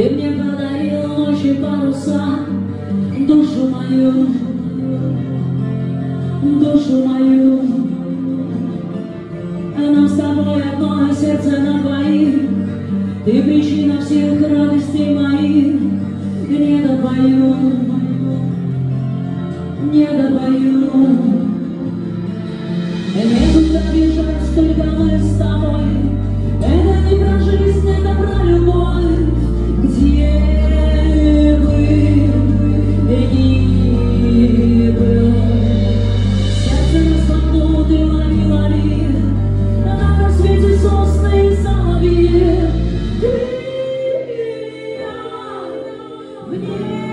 Ты мне подарил ночи паруса, душу мою, душу мою. Нам с тобой одно сердце на двоих, ты причина всех радостей моих. Не допою, не допою. Некуда бежать, только мы с тобой. Это не про жизнь, это про любовь. Где бы ни был, сердце распахнут и лови, на рассвете сосны и соловьи. Ты и я в небе.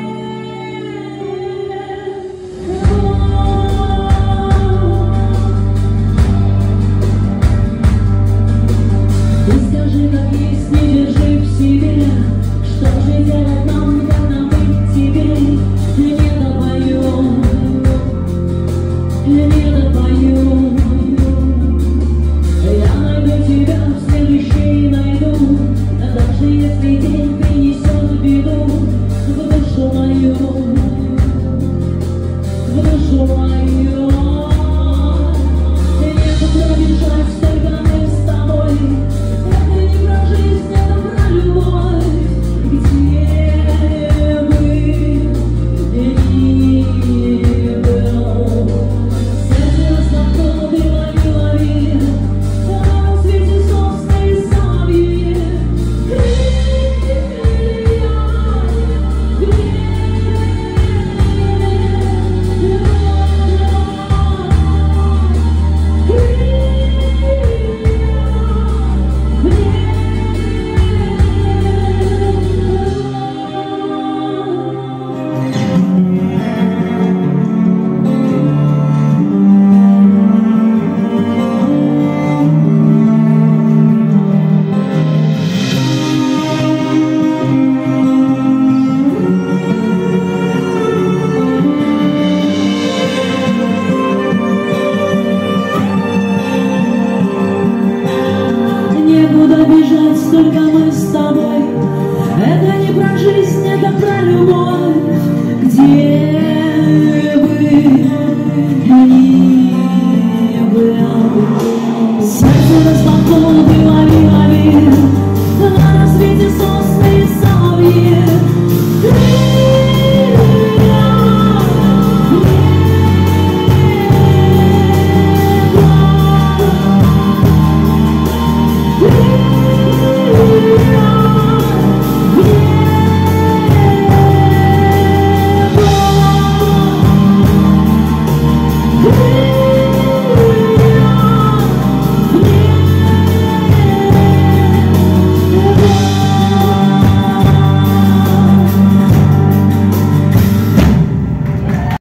Ты скажи, как есть, не держи в себе. Что же делать нам, как нам быть теперь? Не допою, не